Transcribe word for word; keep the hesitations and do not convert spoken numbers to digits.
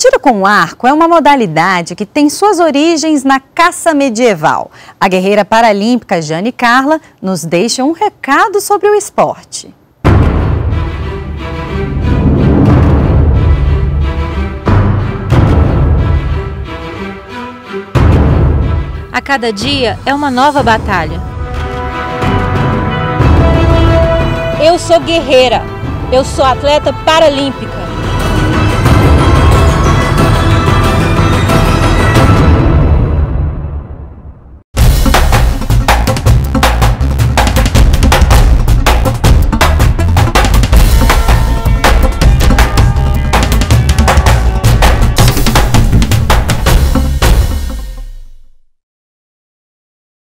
tiro com arco é uma modalidade que tem suas origens na caça medieval. A guerreira paralímpica Jane Carla nos deixa um recado sobre o esporte. A cada dia é uma nova batalha. Eu sou guerreira, eu sou atleta paralímpica.